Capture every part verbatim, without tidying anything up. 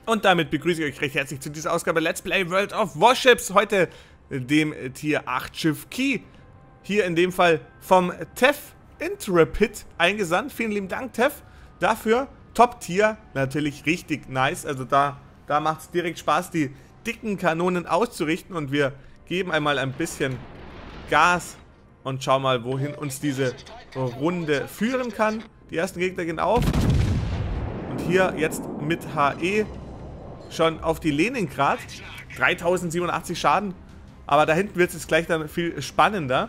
Und damit begrüße ich euch recht herzlich zu dieser Ausgabe Let's Play World of Warships. Heute dem Tier acht Schiff Key. Hier in dem Fall vom Tev Intrepid eingesandt. Vielen lieben Dank, Tev, dafür. Top-Tier, natürlich richtig nice. Also da, da macht es direkt Spaß, die dicken Kanonen auszurichten. Und wir geben einmal ein bisschen Gas und schauen mal, wohin uns diese Runde führen kann. Die ersten Gegner gehen auf. Und hier jetzt mit H E schon auf die Leningrad. dreitausendsiebenundachtzig Schaden. Aber da hinten wird es jetzt gleich dann viel spannender.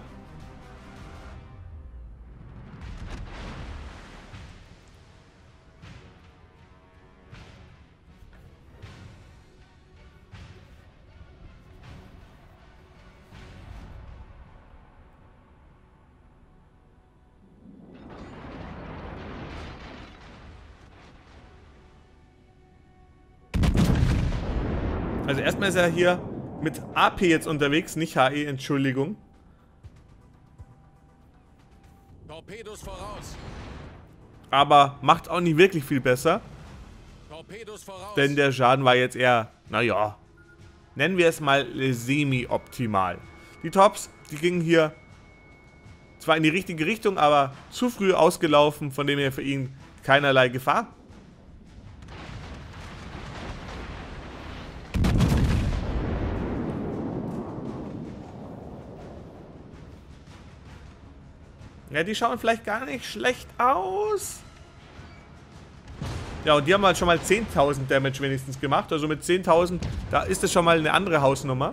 Also erstmal ist er hier mit A P jetzt unterwegs, nicht H E, Entschuldigung. Torpedos voraus. Aber macht auch nicht wirklich viel besser. Torpedos voraus. Denn der Schaden war jetzt eher, naja, nennen wir es mal semi-optimal. Die Tops, die gingen hier zwar in die richtige Richtung, aber zu früh ausgelaufen, von dem her für ihn keinerlei Gefahr. Ja, die schauen vielleicht gar nicht schlecht aus. Ja, und die haben halt schon mal zehntausend Damage wenigstens gemacht. Also mit zehntausend, da ist es schon mal eine andere Hausnummer.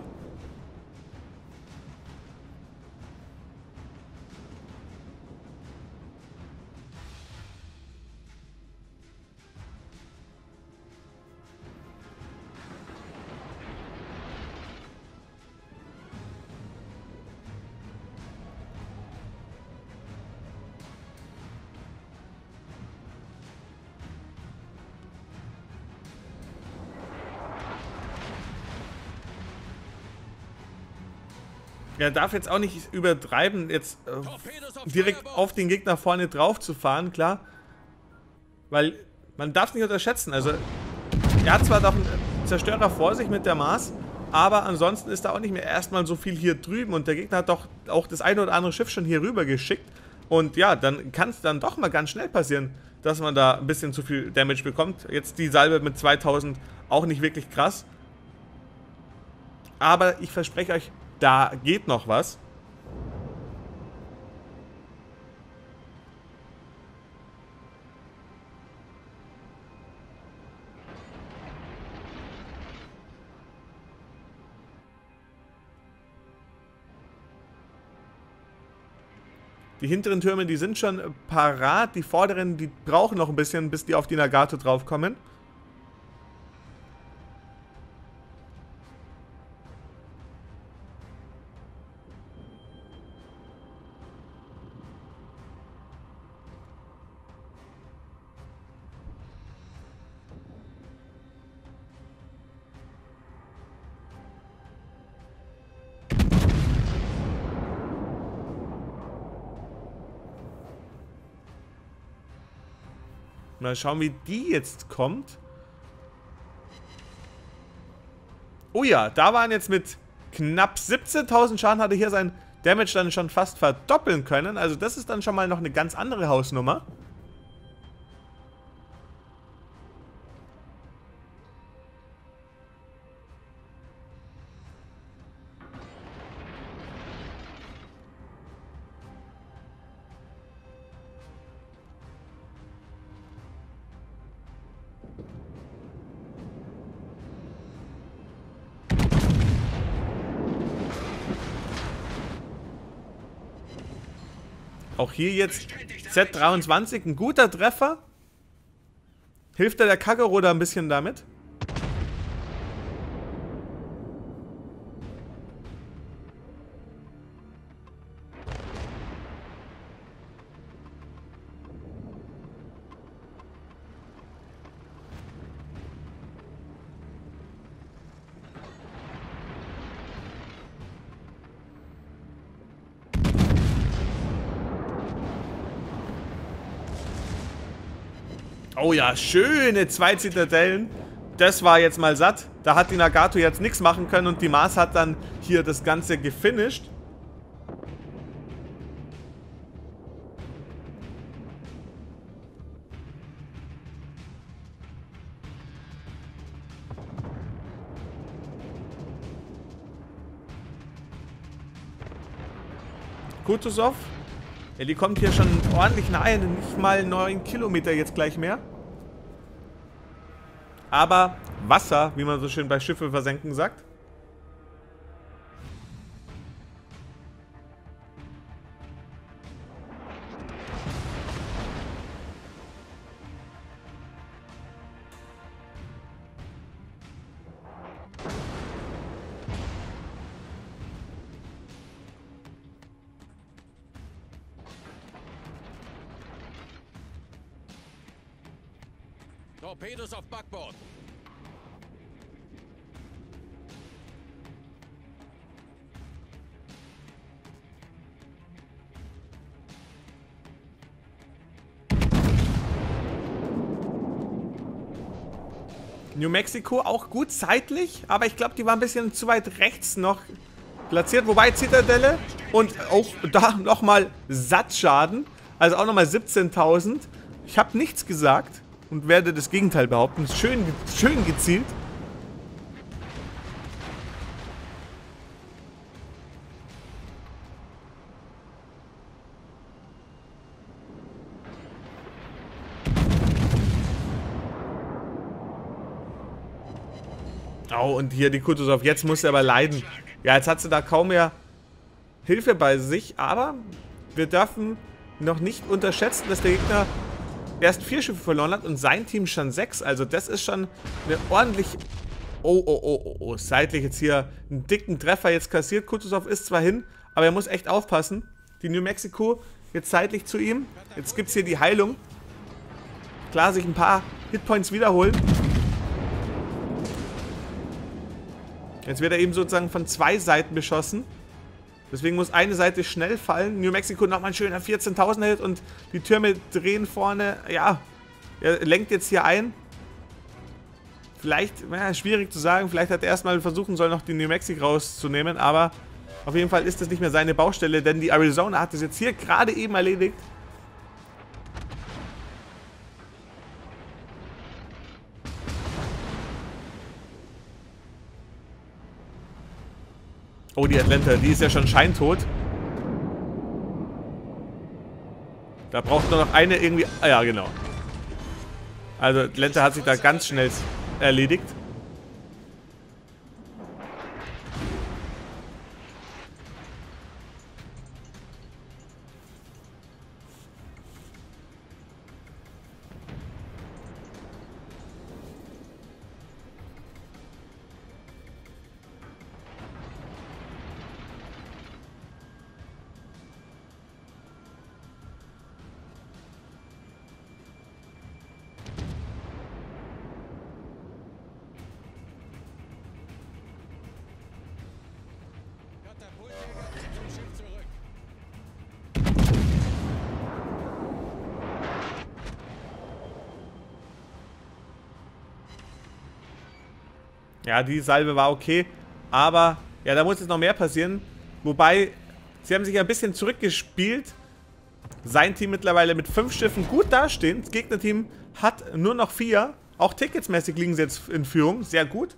Er darf jetzt auch nicht übertreiben, jetzt äh, direkt auf den Gegner vorne drauf zu fahren, klar. Weil man darf es nicht unterschätzen. Also er hat zwar doch einen Zerstörer vor sich mit der Mars, aber ansonsten ist da auch nicht mehr erstmal so viel hier drüben. Und der Gegner hat doch auch das eine oder andere Schiff schon hier rüber geschickt. Und ja, dann kann es dann doch mal ganz schnell passieren, dass man da ein bisschen zu viel Damage bekommt. Jetzt die Salbe mit zweitausend auch nicht wirklich krass. Aber ich verspreche euch, da geht noch was. Die hinteren Türme, die sind schon parat. Die vorderen, die brauchen noch ein bisschen, bis die auf die Nagato draufkommen. Mal schauen, wie die jetzt kommt. Oh ja, da waren jetzt mit knapp siebzehntausend Schaden, hatte hier sein Damage dann schon fast verdoppeln können. Also das ist dann schon mal noch eine ganz andere Hausnummer. Auch hier jetzt Z dreiundzwanzig, ein guter Treffer. Hilft da der Kagero da ein bisschen damit? Oh ja, schöne zwei Zitadellen. das war jetzt mal satt. Da hat die Nagato jetzt nichts machen können und die Mars hat dann hier das Ganze gefinisht. Kutuzov. Ja, die kommt hier schon ordentlich nahe, nicht mal neun Kilometer jetzt gleich mehr. Aber Wasser, wie man so schön bei Schiffe versenken sagt. Torpedos auf Backbord. New Mexico auch gut zeitlich, aber ich glaube, die war ein bisschen zu weit rechts noch platziert. Wobei Zitadelle und auch da nochmal Satzschaden, also auch nochmal siebzehntausend. Ich habe nichts gesagt und werde das Gegenteil behaupten. Schön, schön gezielt. Oh, und hier die Kutuzov. Jetzt muss er aber leiden. Ja, jetzt hat sie da kaum mehr Hilfe bei sich. Aber wir dürfen noch nicht unterschätzen, dass der Gegner erst vier Schiffe verloren hat und sein Team schon sechs. Also das ist schon eine ordentlich... Oh, oh, oh, oh, oh. Seitlich jetzt hier einen dicken Treffer jetzt kassiert. Kutuzov ist zwar hin, aber er muss echt aufpassen. Die New Mexico jetzt seitlich zu ihm. Jetzt gibt es hier die Heilung. Klar, sich ein paar Hitpoints wiederholen. Jetzt wird er eben sozusagen von zwei Seiten beschossen. Deswegen muss eine Seite schnell fallen. New Mexico nochmal ein schöner vierzehntausend Hit und die Türme drehen vorne. Ja, er lenkt jetzt hier ein. Vielleicht, ja, schwierig zu sagen. Vielleicht hat er erstmal versuchen sollen, noch die New Mexico rauszunehmen. Aber auf jeden Fall ist das nicht mehr seine Baustelle, denn die Arizona hat es jetzt hier gerade eben erledigt. Oh, die Atlanta, die ist ja schon scheintot. Da braucht nur noch eine irgendwie... Ah ja, genau. Also Atlanta hat sich da ganz schnell erledigt. Ja, die Salve war okay, aber ja, da muss jetzt noch mehr passieren. Wobei, sie haben sich ein bisschen zurückgespielt. Sein Team mittlerweile mit fünf Schiffen gut dastehen. Das Gegnerteam hat nur noch vier. Auch ticketsmäßig liegen sie jetzt in Führung. Sehr gut.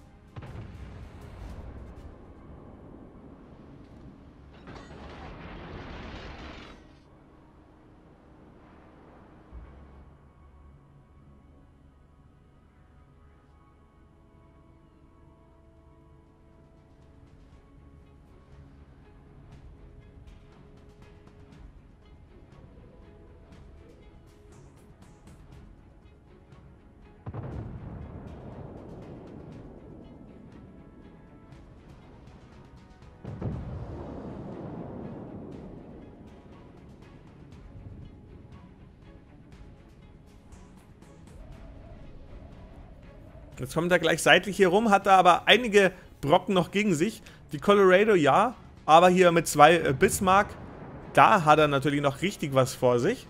Jetzt kommt er gleich seitlich hier rum, hat da aber einige Brocken noch gegen sich. Die Colorado, ja, aber hier mit zwei äh, Bismarck, da hat er natürlich noch richtig was vor sich.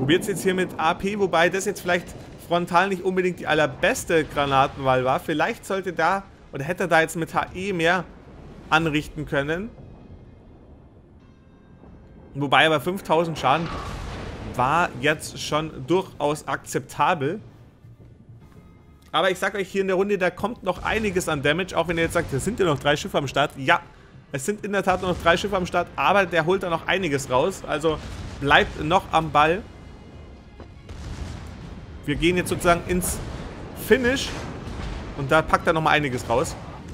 Probiert es jetzt hier mit A P, wobei das jetzt vielleicht frontal nicht unbedingt die allerbeste Granatenwahl war. Vielleicht sollte da, oder hätte er da jetzt mit H E mehr anrichten können. Wobei aber fünftausend Schaden war jetzt schon durchaus akzeptabel. Aber ich sag euch hier in der Runde, da kommt noch einiges an Damage, auch wenn ihr jetzt sagt, es sind ja noch drei Schiffe am Start. Ja, es sind in der Tat noch drei Schiffe am Start, aber der holt da noch einiges raus. Also bleibt noch am Ball. Wir gehen jetzt sozusagen ins Finish und da packt er noch mal einiges raus.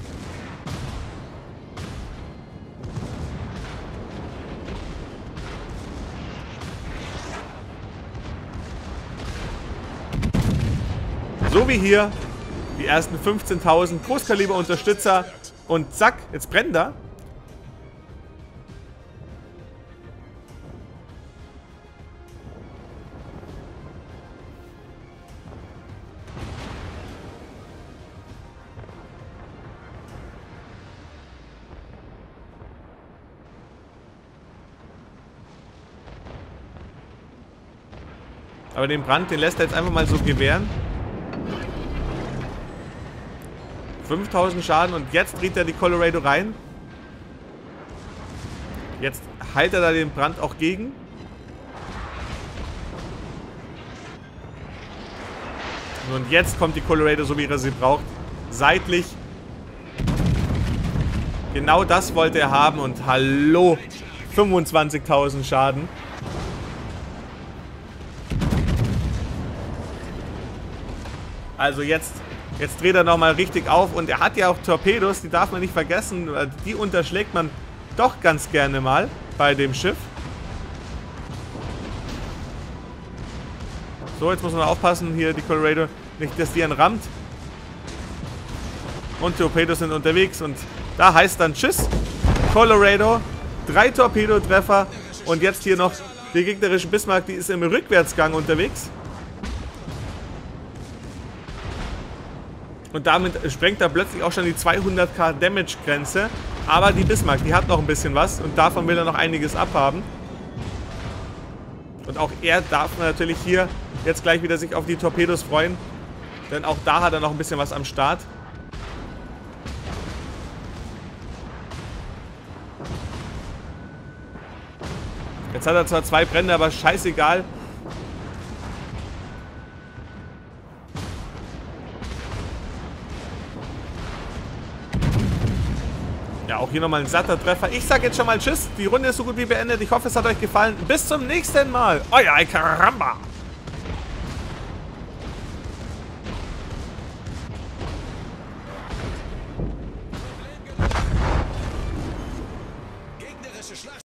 So wie hier die ersten fünfzehntausend Großkaliber-Unterstützer und zack, jetzt brennt er. Aber den Brand, den lässt er jetzt einfach mal so gewähren. fünftausend Schaden und jetzt dreht er die Colorado rein. Jetzt heilt er da den Brand auch gegen. Und jetzt kommt die Colorado, so wie er sie braucht. Seitlich. Genau das wollte er haben und hallo, fünfundzwanzigtausend Schaden. Also jetzt, jetzt dreht er nochmal richtig auf und er hat ja auch Torpedos, die darf man nicht vergessen. Die unterschlägt man doch ganz gerne mal bei dem Schiff. So, jetzt muss man aufpassen, hier die Colorado, nicht, dass die einen rammt. Und Torpedos sind unterwegs und da heißt dann Tschüss, Colorado. Drei Torpedotreffer und jetzt hier noch die gegnerische Bismarck, die ist im Rückwärtsgang unterwegs. Und damit sprengt er plötzlich auch schon die zweihunderttausend Damage-Grenze. Aber die Bismarck, die hat noch ein bisschen was und davon will er noch einiges abhaben. Und auch er darf natürlich hier jetzt gleich wieder sich auf die Torpedos freuen. Denn auch da hat er noch ein bisschen was am Start. Jetzt hat er zwar zwei Brände, aber scheißegal. Ja, auch hier nochmal ein satter Treffer. Ich sag jetzt schon mal Tschüss. Die Runde ist so gut wie beendet. Ich hoffe, es hat euch gefallen. Bis zum nächsten Mal. Euer Caramba. Gegnerische Schlacht.